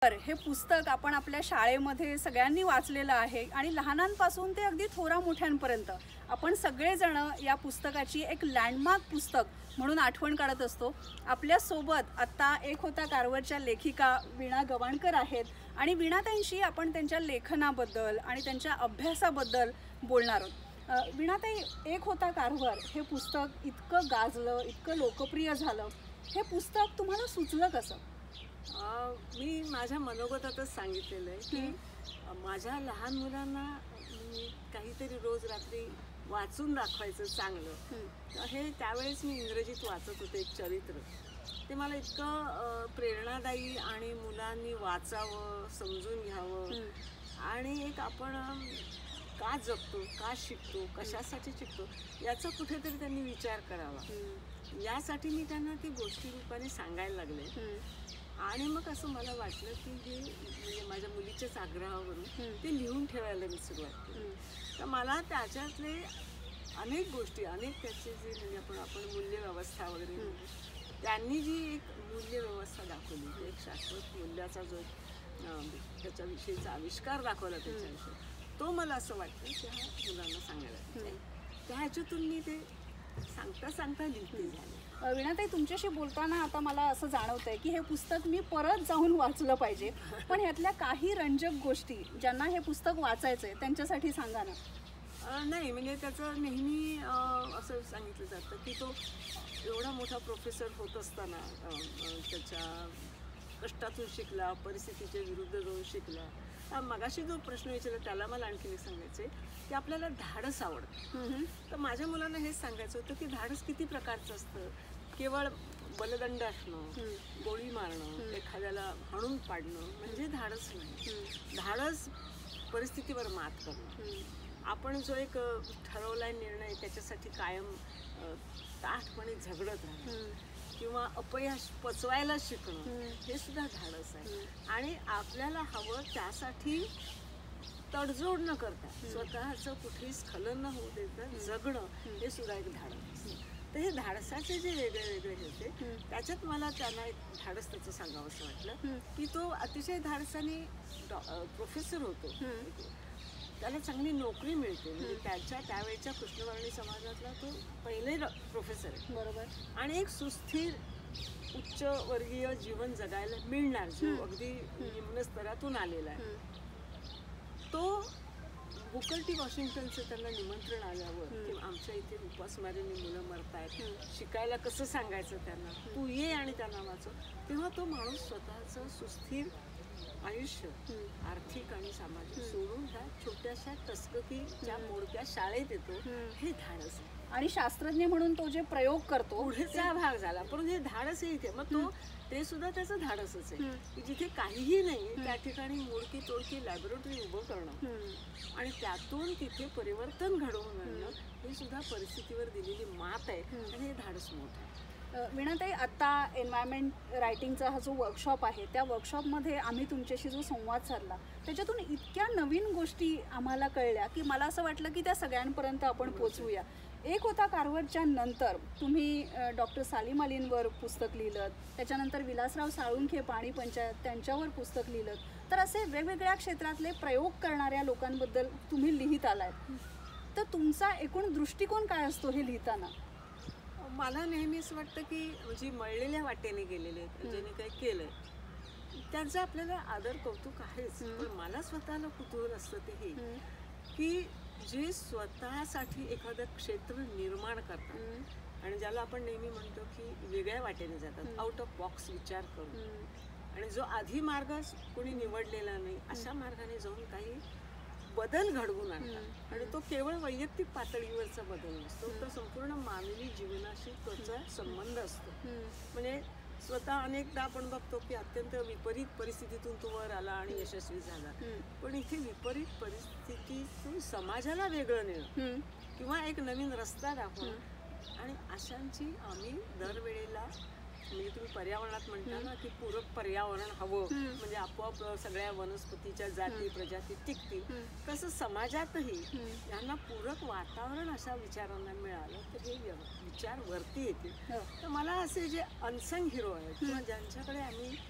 हे पुस्तक आपण आपल्या शाळेमध्ये सगळ्यांनी वाचलेलं आहे आणि लहानांपासून ते अगदी थोरा मोठ्यांपर्यंत आपण सगळेजण या पुस्तकाची एक लँडमार्क पुस्तक म्हणून आठवण काढत असतो. आपल्यासोबत आत्ता एक होता कारवरच्या लेखिका वीणा गवाणकर आहेत आणि वीणाताईंशी आपण त्यांच्या लेखनाबद्दल आणि त्यांच्या अभ्यासाबद्दल बोलणार आहोत. वीणाताई, एक होता कारवर हे पुस्तक इतकं गाजलं, इतकं लोकप्रिय झालं, हे पुस्तक तुम्हाला सुचलं कसं? मी माझ्या मनोगतातच सांगितलेलं आहे की माझ्या लहान मुलांना मी काहीतरी रोज रात्री वाचून दाखवायचं चांगलं. हे त्यावेळेस मी इंग्रजीत वाचत होते एक चरित्र. ते मला इतकं प्रेरणादायी आणि मुलांनी वाचावं, समजून घ्यावं आणि एक आपण का जगतो, का शिकतो, कशासाठी शिकतो याचा कुठेतरी त्यांनी विचार करावा. यासाठी मी त्यांना ती गोष्टी रूपाने सांगायला लागले. आणि मग असं मला वाटलं की हे म्हणजे माझ्या मुलीच्याच आग्रहावरून ते लिहून ठेवायला मी सुरुवात केली. तर मला त्याच्यातले अनेक गोष्टी, अनेक त्याचे जे म्हणजे आपण मूल्यव्यवस्था वगैरे, त्यांनी जी एक मूल्यव्यवस्था दाखवली, एक शाश्वत मूल्याचा जो त्याच्याविषयीचा आविष्कार दाखवला त्याच्याविषयी, तो मला असं वाटतं की ह्या मुलांना सांगायला. त्या ह्याच्यातून मी ते सांगता सांगता लिहिते झाले. वीणाताई, तुमच्याशी बोलताना आता मला असं जाणवतंय की हे पुस्तक मी परत जाऊन वाचलं पाहिजे, पण ह्यातल्या काही रंजक गोष्टी ज्यांना हे पुस्तक वाचायचंय त्यांच्यासाठी सांगा ना. नाही, म्हणजे त्याचं नेहमी असं सांगितलं जातं की तो एवढा मोठा प्रोफेसर होत असताना त्याच्या कष्टातून शिकला, परिस्थितीच्या विरुद्ध जाऊन शिकला. मगाशी जो प्रश्न विचारला त्याला मला आणखी एक सांगायचं आहे की आपल्याला धाडस आवडतं. तर माझ्या मुलांना हेच सांगायचं होतं की धाडस किती प्रकारचं असतं. केवळ बलदंड असणं, गोळी मारणं, एखाद्याला हाणून पाडणं म्हणजे धाडस नाही. धाडस परिस्थितीवर मात करणं, आपण जो एक ठरवलाय निर्णय त्याच्यासाठी कायम ताठपणे झगडत राहणं किंवा अपयश पचवायला शिकणं, हे सुद्धा धाडस आहे. आणि आपल्याला हवं त्यासाठी तडजोड न करता स्वतःचं कुठेही स्खलन न होऊ देता जगणं, हे सुद्धा एक धाडस. तर हे धाडसाचे जे वेगळे वेगळे होते त्याच्यात मला त्यांना एक धाडस त्याचं सांगावं असं वाटलं की तो अतिशय धाडसाने प्रोफेसर होतो, त्याला चांगली नोकरी मिळते. म्हणजे त्याच्या त्यावेळच्या कृष्णवर्णी समाजातला तो पहिले प्रोफेसर आहे, बरोबर. आणि एक सुस्थिर उच्चवर्गीय जीवन जगायला मिळणार, जो अगदी निम्न स्तरातून आलेला आहे. तो बुकर टी वॉशिंग्टनचं त्यांना निमंत्रण आल्यावर की आमच्या इथे उपासमारीने मुलं मरतायत, शिकायला कसं सांगायचं त्यांना, तू ये आणि त्यांना वाचव. तेव्हा तो माणूस स्वतःचं सुस्थिर आयुष्य आर्थिक आणि सामाजिक सोडून ह्या छोट्याशा टसककीच्या मोडक्या शाळेत येतो. हे धाडस आहे. आणि शास्त्रज्ञ म्हणून तो जे प्रयोग करतो पुढेचा भाग झाला, पण हे धाडस आहे इथे. मग तो ते सुद्धा त्याचं धाडसच आहे की जिथे काहीही नाही त्या ठिकाणी मोडकी तोडकी लॅबोरेटरी उभं करणं आणि त्यातून तिथे परिवर्तन घडवून आणणं, हे सुद्धा परिस्थितीवर दिलेली मात आहे आणि हे धाडस मोठं आहे. वीणाताई, आत्ता एन्व्हायरमेंट रायटिंगचा हा जो वर्कशॉप आहे त्या वर्कशॉपमध्ये आम्ही तुमच्याशी जो संवाद साधला त्याच्यातून इतक्या नवीन गोष्टी आम्हाला कळल्या की मला असं वाटलं की त्या सगळ्यांपर्यंत आपण पोचवूया. एक होता कारवरच्या नंतर तुम्ही डॉक्टर सालीम अलींवर पुस्तक लिहिलं, त्याच्यानंतर विलासराव साळुंखे पाणी पंचायत त्यांच्यावर पुस्तक लिहिलं. तर असे वेगवेगळ्या क्षेत्रातले प्रयोग करणाऱ्या लोकांबद्दल तुम्ही लिहित आलात. तर तुमचा एकूण दृष्टिकोन काय असतो हे लिहिताना? मला नेहमी असं वाटतं की जी मळलेल्या वाटेने गेलेले आहेत, ज्याने काही केलंय त्यांचं आपल्याला आदर कौतुक आहेच. पण मला स्वतःला कुतूहल असतं ते हे की जे स्वतःसाठी एखादं क्षेत्र निर्माण करतात आणि ज्याला आपण नेहमी म्हणतो की वेगळ्या वाटेने जातात, आउट ऑफ बॉक्स विचार करून, आणि जो आधी मार्ग कोणी निवडलेला नाही अशा मार्गाने जाऊन काही बदल घडवून आणतात. आणि तो केवळ वैयक्तिक पातळीवरचा बदल नसतो, तर संपूर्ण मानवी जीवनाशी त्याचा संबंध असतो. म्हणजे स्वतः अनेकदा आपण बघतो की अत्यंत विपरीत परिस्थितीतून तो वर आला आणि यशस्वी झाला, पण इथे विपरीत परिस्थितीतून समाजाला वेगळं नेणं किंवा एक नवीन रस्ता दाखवणं, आणि अशांची आम्ही दरवेळेला म्हणजे तुम्ही पर्यावरणात म्हणता ना की पूरक पर्यावरण हवं म्हणजे आपोआप सगळ्या वनस्पतीच्या जाती प्रजाती टिकतील, तसं समाजातही यांना पूरक वातावरण अशा विचारांना मिळालं तर हे विचार वरती येतील. तर मला असे जे अनसंग हिरो आहेत किंवा ज्यांच्याकडे आम्ही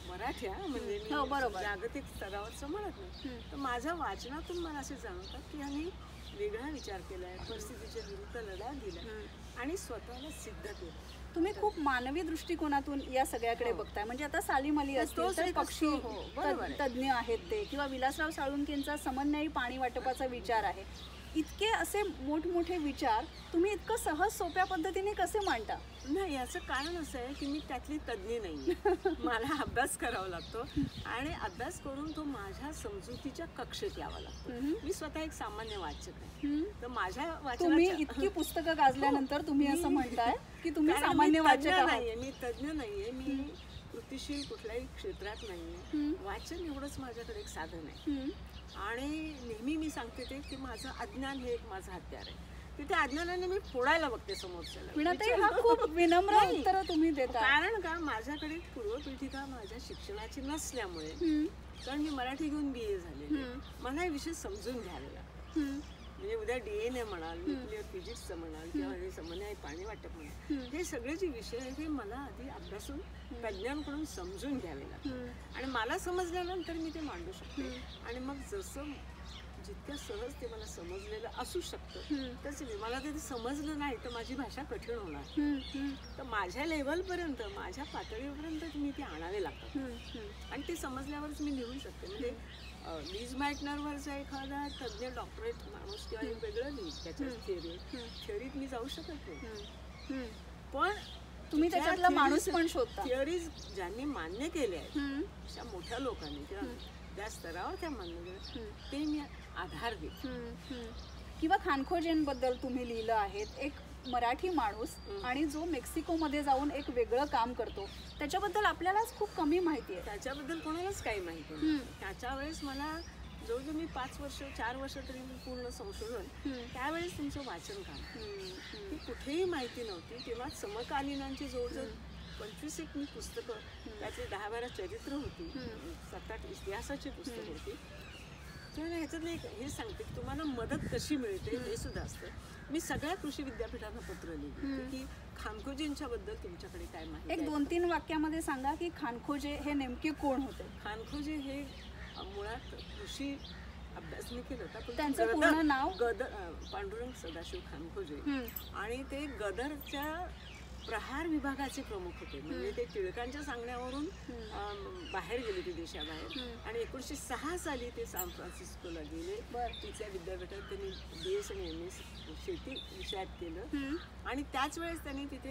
मराठी म्हणजे मी जागतिक स्तरावरचं म्हणत नाही, तर माझ्या वाचनातून मला असे जाणवतात की ह्यांनी वेगळा विचार केलाय, परिस्थितीच्या विरुद्ध लढा दिलाय आणि स्वतःला सिद्ध केलं. तुम्ही खूप मानवी दृष्टिकोनातून या सगळ्याकडे बघताय. म्हणजे आता सालीम अली असतील तर पक्षी तज्ज्ञ आहेत ते, किंवा विलासराव साळुंखेंचा समन्वयी पाणी वाटपाचा विचार आहे. इतके असे मोठमोठे विचार तुम्ही इतकं सहज सोप्या पद्धतीने कसे मांडता? नाही, याचं कारण असं आहे की मी त्यातली तज्ज्ञ नाही. मला अभ्यास करावा लागतो आणि अभ्यास करून तो माझ्या समजुतीच्या कक्षेत यावा लागतो. मी स्वतः एक सामान्य वाचक आहे, तर माझ्या वाचनाची इतकी पुस्तकं गाजल्यानंतर तुम्ही असं म्हणताय की तुम्ही सामान्य वाचक नाहीये, मी तज्ज्ञ नाहीये, मी कृतीशील कुठल्याही क्षेत्रात नाहीये. वाचन एवढंच माझ्याकडे एक साधन आहे. आणि नेहमी मी सांगते ते की माझं अज्ञान हे एक माझं हत्यार आहे. तिथे अज्ञानाने मी फोडायला बघते समोरच्याला. खूप विनम्र उत्तर तुम्ही देता. कारण का माझ्याकडे पूर्वपीठिका माझ्या शिक्षणाची नसल्यामुळे, कारण मी मराठी घेऊन BA झाले, मला हे विषय समजून घ्यावे लागतात. म्हणजे उद्या DNA म्हणाल, न्यूक्लिअर फिजिक्सचं म्हणाल, किंवा हे समन्वय पाणी वाटप म्हणाल, हे सगळे जे विषय आहेत हे मला आधी अभ्यासून तज्ज्ञांकडून समजून घ्यावे लागतात आणि मला समजल्यानंतर मी ते मांडू शकते. आणि मग जसं जितक्या सहज ते मला समजलेलं असू शकतं तसे मला ते समजलं नाही तर माझी भाषा कठीण होणार. तर माझ्या लेवलपर्यंत, माझ्या पातळीपर्यंत मी ते आणावे लागतात आणि ते समजल्यावरच मी लिहू शकते. म्हणजे लीज मॅटनरवरचा एखादा तज्ज्ञ डॉक्टरेट माणूस किंवा वेगळं लिहित त्याच्या थिअरीत मी जाऊ शकत नाही, पण तुम्ही त्याच्यातला माणूस पण शोधता. थिअरीज ज्यांनी मान्य केले आहेत, अशा मोठ्या लोकांनी किंवा त्या स्तरावर त्या मान्य केलं, ते मी आधार देते. किंवा खानखोजेंबद्दल तुम्ही लिहिलं आहे, एक मराठी माणूस आणि जो मेक्सिकोमध्ये जाऊन एक वेगळं काम करतो, त्याच्याबद्दल आपल्यालाच खूप कमी माहिती आहे. त्याच्याबद्दल कोणालाच काही माहिती नाही. त्याच्या वेळेस मला जवळजवळ मी 4 वर्ष तरी पूर्ण संशोधन, त्यावेळेस तुमचं वाचन काम ही कुठेही माहिती नव्हती. तेव्हा समकालीनांची जवळजवळ 25 मी पुस्तकं, त्यातली 10-12 चरित्र होती, 7-8 इतिहासाची पुस्तकं होती. तर ह्याच्यातलं एक हे सांगते की तुम्हाला मदत कशी मिळते हे सुद्धा असतं. मी सगळ्या कृषी विद्यापीठांना पत्र लिहिली की खानखोजेंच्या बद्दल तुमच्याकडे काय माहिती. एक 2-3 वाक्यामध्ये सांगा की खानखोजे हे नेमके कोण होते? खानखोजे हे मुळात कृषी अभ्यास मी केला होता, पण त्यांचं पूर्ण नाव पांडुरंग सदाशिव खानखोजे, आणि ते गदरच्या प्रहार विभागाचे प्रमुख होते. म्हणजे ते टिळकांच्या सांगण्यावरून बाहेर गेले ते देशाबाहेर, आणि 1906 साली ते सॅन फ्रान्सिस्कोला गेले. तिथल्या विद्यापीठात त्यांनी BS आणि MS शेती विषयात केलं, आणि त्याच वेळेस त्यांनी तिथे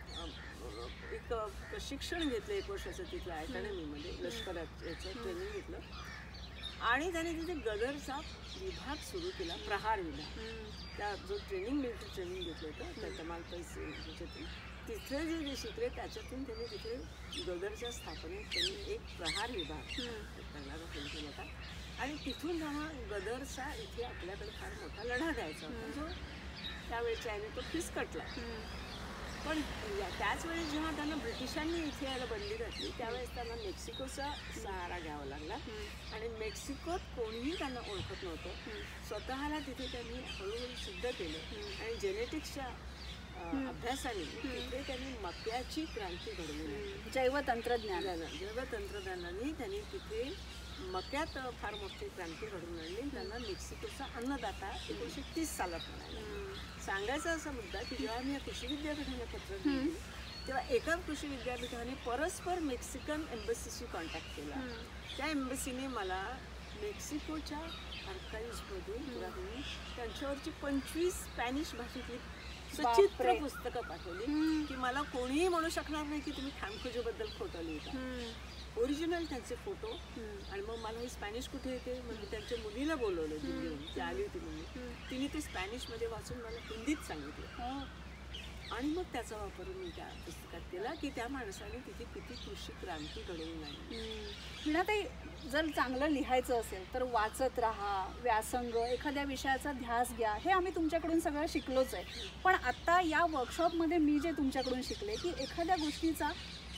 एक प्रशिक्षण घेतलं 1 वर्षाचं तिथल्या अकॅडमीमध्ये, लष्करात याचं ट्रेनिंग घेतलं, आणि त्याने तिथे गदरचा विभाग सुरू केला, प्रहार विभाग. त्या जो मिलिटरी ट्रेनिंग घेतलं होतं त्या कमाल पैसे तिथले जे शिकले त्याच्यातून त्यांनी तिथे गदरच्या स्थापनेत त्यांनी एक प्रहार विभाग करणारा सुरू केला होता, आणि तिथून त्यांना गदरचा इथे आपल्याकडे फार मोठा लढा द्यायचा होता, जो त्यावेळेच्या याने तो फिसकटला. पण त्याच वेळेस जेव्हा त्यांना ब्रिटिशांनी इथे यायला बंदी घातली, त्यावेळेस त्यांना मेक्सिकोचा सहारा घ्यावा लागला, आणि मेक्सिकोत कोणीही त्यांना ओळखत नव्हतं. स्वतःला तिथे त्यांनी हळूहळू सिद्ध केलं, आणि जेनेटिक्सच्या अभ्यासाने तिथे त्यांनी मक्याची क्रांती घडवली. जैवतंत्रज्ञानाने त्यांनी तिथे मक्यात फार मोठी क्रांती घडवून आणली. त्यांना मेक्सिकोचा अन्नदाता 1930 सालात म्हणाला. सांगायचा असा मुद्दा की जेव्हा मी या कृषी विद्यापीठाने पत्र लिहिली, तेव्हा एका कृषी विद्यापीठाने परस्पर मेक्सिकन एम्बसीशी कॉन्टॅक्ट केला. त्या एम्बसीने मला मेक्सिकोच्या आर्काइव्हजमधून त्यांच्यावरची 25 स्पॅनिश भाषेतली सचित्र पुस्तकं पाठवली की मला कोणीही म्हणू शकणार नाही की तुम्ही खानखोजेबद्दल खोटं लिहिता. ओरिजिनल त्यांचे फोटो, आणि मग मला ही स्पॅनिश कुठे येते म्हणजे त्यांच्या मुलीला बोलवलं दिल्लीहून, ती आली होती मुली, तिने ते स्पॅनिशमध्ये वाचून मला हिंदीत सांगितलं, आणि मग त्याचा वापर मी त्या पुस्तकात केला की त्या माणसाने तिथे किती कृषी क्रांती घडवून आणली. वीणाताई, जर चांगलं लिहायचं असेल तर वाचत राहा, व्यासंग, एखाद्या विषयाचा ध्यास घ्या, हे आम्ही तुमच्याकडून सगळं शिकलोच आहे. पण आत्ता या वर्कशॉपमध्ये मी जे तुमच्याकडून शिकले की एखाद्या गोष्टीचा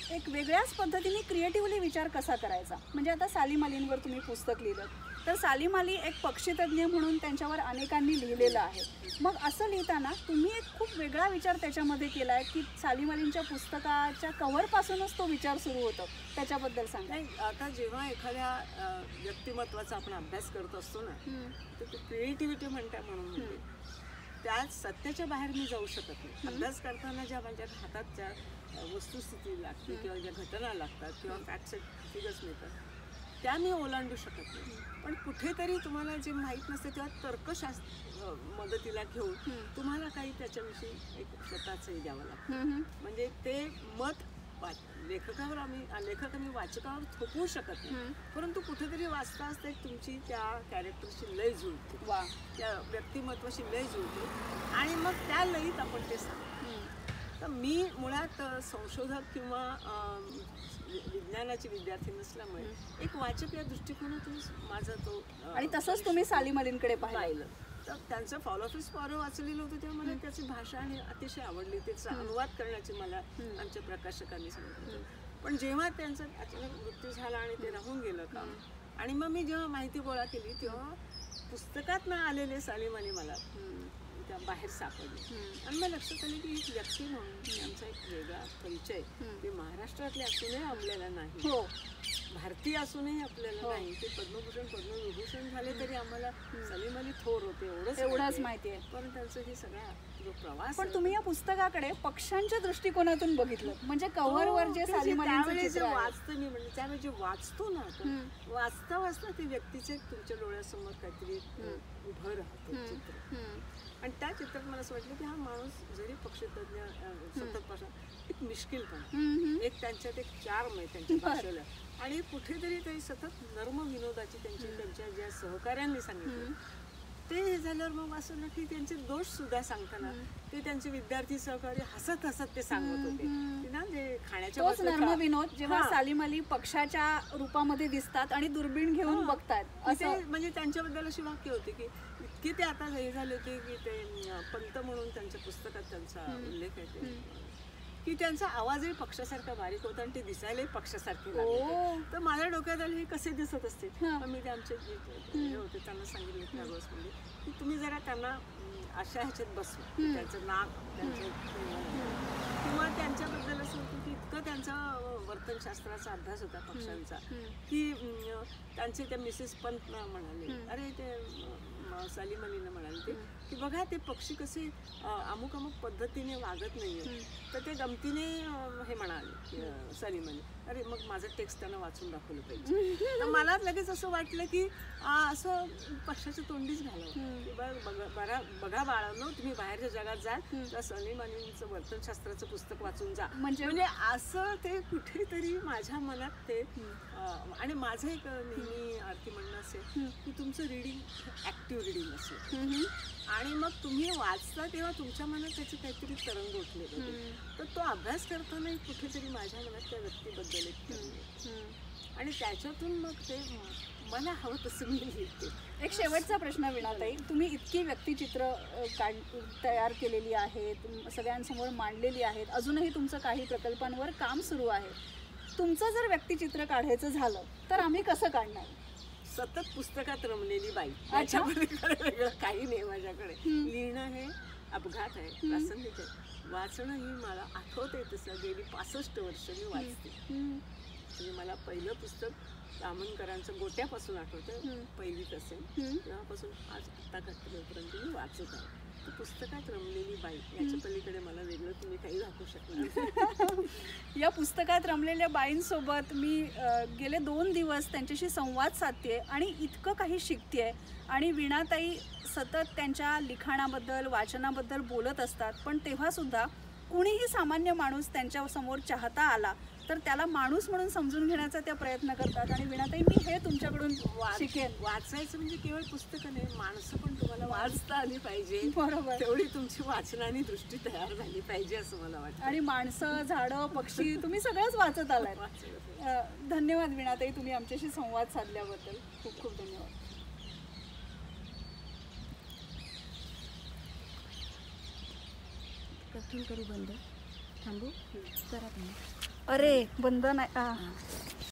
एक वेगळ्याच पद्धतीने क्रिएटिव्हली विचार कसा करायचा. म्हणजे आता सालीम अलींवर तुम्ही पुस्तक लिहिलं, तर सालीम अली एक पक्षीतज्ञ म्हणून त्यांच्यावर अनेकांनी लिहिलेलं आहे. मग असं लिहिताना तुम्ही एक खूप वेगळा विचार त्याच्यामध्ये केला आहे की सालीम अलींच्या पुस्तकाच्या कव्हरपासूनच तो विचार सुरू होतो, त्याच्याबद्दल सांगा. नाही, आता जेव्हा एखाद्या व्यक्तिमत्वाचा आपण अभ्यास करत असतो ना, तर क्रिएटिव्हिटी म्हणता म्हणून त्या सत्याच्या बाहेर मी जाऊ शकत नाही. अभ्यास करताना ज्या माझ्या हातात ज्या वस्तुस्थिती लागते किंवा ज्या घटना लागतात किंवा फॅक्ट्स फिगर्स मिळतात त्या मी ओलांडू शकत नाही. पण कुठेतरी तुम्हाला जे माहीत नसते तेव्हा तर्कशास्त्र मदतीला घेऊन तुम्हाला काही त्याच्याविषयी एक स्वतःचंही द्यावं लागतं. म्हणजे ते मत लेखक आणि वाचकावर थोपवू शकत नाही, परंतु कुठेतरी वाचता असता एक तुमची त्या कॅरेक्टरशी लय जुळते, त्या व्यक्तिमत्वाशी लय जुळते आणि मग त्या लयीत आपण ते सांगतो. तर मी मुळात संशोधक किंवा विज्ञानाची विद्यार्थी नसल्यामुळे एक वाचक या दृष्टिकोनातून माझा तो आणि तसंच तुम्ही सालीम अलींकडे पाहिलं. तर त्यांचं फॉलोफिस फॉरो वाचलेलं होतं तेव्हा मला त्याची भाषा आणि अतिशय आवडली. त्याचा अनुवाद करण्याची मला आमच्या प्रकाशकांनी सांगितलं. पण जेव्हा त्यांचा अचानक मृत्यू झाला आणि ते राहून गेलं काम, आणि मग मी जेव्हा माहिती गोळा केली तेव्हा पुस्तकात ना आलेले सालीम अली मला त्या बाहेर सापडले. आणि मला लक्षात आले की एक व्यक्ती म्हणून आमचा एक वेगळा परिचय ते महाराष्ट्रातले असूनही आपल्याला नाही, भारतीय असूनही आपल्याला नाही. ते पद्मभूषण पद्मविभूषण झाले तरी आम्हाला सलीम अली थोर होते एवढंच माहिती आहे. पण त्यांचं हे सगळा जो प्रवास. पण तुम्ही या पुस्तकाकडे पक्ष्यांच्या दृष्टिकोनातून बघितलं, म्हणजे कव्हरवर जे सालीम अलींचं चित्र वाचतं मी, म्हणजे त्यावेळी जे वाचतो ना आपण, वाचता वाचता ते व्यक्तीचे तुमच्या डोळ्यासमोर काहीतरी उभं राहतं चित्र. आणि त्या चित्रात मला असं वाटलं की हा माणूस जरी पक्षीतज्ञ सततपासून एक मिश्किलपणा, एक त्यांच्यात एक चार्म आहे त्यांच्या भाषेला, आणि कुठेतरी ते सतत नर्म विनोदाची त्यांच्या ज्या सहकाऱ्यांनी सांगितलं ते हे झाल्यावर मग असं ना की त्यांचे दोष सुद्धा सांगताना ते त्यांचे विद्यार्थी सहकारी हसत हसत ते सांगत होते ना, जे खाण्याच्या नर्म विनोद जेव्हा सालीम अली पक्षाच्या रूपामध्ये दिसतात आणि दुर्बीण घेऊन बघतात असं, म्हणजे त्यांच्याबद्दल अशी वाक्य होती की इतके ते आता हे झाले होते की ते पंत म्हणून त्यांच्या पुस्तकात त्यांचा उल्लेख आहे की त्यांचा आवाजही पक्षासारखा बारीक होता आणि ते दिसायलाही पक्षासारखे लागले. तर माझ्या डोक्यात आले हे कसे दिसत असतील. मी ते आमचे जे होते त्यांना सांगितले त्यावेळेसमध्ये की तुम्ही जरा त्यांना अशा ह्याच्यात बसवा, त्यांचं नाक त्यांचं किंवा त्यांच्याबद्दल असं होतं की इतकं त्यांचा वर्तनशास्त्राचा अभ्यास होता पक्ष्यांचा की त्यांचे त्या मिसेस पंत म्हणाले, अरे ते सालीम अलीनं म्हणाले ते की बघा ते पक्षी कसे अमुक अमुक पद्धतीने वागत नाहीये. तर ते गमतीने हे म्हणाले सालीम अली, अरे मग माझं टेक्स्ट त्यांना वाचून दाखवलं पाहिजे. तर मला लगेच असं वाटलं की असं पक्षाचं तोंडीच घालावं की बघा बाळांनो, तुम्ही बाहेरच्या जगात जा, त्या सालीम अलींचं वर्तनशास्त्राचं पुस्तक वाचून जा. म्हणजे असं ते कुठेतरी माझ्या मनात ते. आणि माझं एक नेहमी आरती म्हणणं असेल की तुमचं रिडिंग ॲक्टिव्ह रिडिंग असेल आणि मग तुम्ही वाचता तेव्हा तुमच्या मनात त्याचे काहीतरी तरंग उठले होते. तर तो अभ्यास करताना कुठेतरी माझ्या मनात त्या व्यक्तीबद्दल एक आणि त्याच्यातून मग ते मला हवं तसं मी लिहिते. एक शेवटचा प्रश्न वीणाताई, तुम्ही इतकी व्यक्तिचित्र तयार केलेली आहेत, सगळ्यांसमोर मांडलेली आहेत, अजूनही तुमचं काही प्रकल्पांवर काम सुरू आहे. तुमचं जर व्यक्तिचित्र काढायचं झालं तर आम्ही कसं काढणार? सतत पुस्तकात रमलेली बाई, त्याच्यामध्ये वेगळं काही नाही माझ्याकडे. लिहिणं हे अपघात आहे, प्रासंगिक आहे. वाचणं ही मला आठवते तसं गेली 65 वर्ष मी वाचते. म्हणजे मला पहिलं पुस्तक दामनकरांचं गोट्यापासून आठवतं, पहिलीत असेल तेव्हापासून आज आत्तापर्यंत मी वाचत आहे. पुस्तकात रमलेली बाई, याच्या पलीकडे मला वेगळं तुम्ही काही दाखवू शकणार. या पुस्तकात रमलेल्या बाईंसोबत मी गेले 2 दिवस त्यांच्याशी संवाद साधते आणि इतकं काही शिकते. आणि वीणाताई सतत त्यांच्या लिखाणाबद्दल वाचनाबद्दल बोलत असतात, पण तेव्हासुद्धा कुणीही सामान्य माणूस त्यांच्यासमोर चाहता आला तर त्याला माणूस म्हणून समजून घेण्याचा त्या प्रयत्न करतात. आणि वीणाताई, मी हे तुमच्याकडून शिकेन. वाचायचं म्हणजे केवळ पुस्तकं नाही, माणसं पण तुम्हाला वाचता आली पाहिजे. बरोबर, तेवढी तुमची वाचनाने दृष्टी तयार झाली पाहिजे असं मला वाटतं. आणि माणसं, झाडं, पक्षी तुम्ही सगळंच वाचत आलात. धन्यवाद वीणाताई, तुम्ही आमच्याशी संवाद साधल्याबद्दल खूप खूप धन्यवाद. कथून करू बंद, थांबू करा तुम्ही. अरे बंद नाही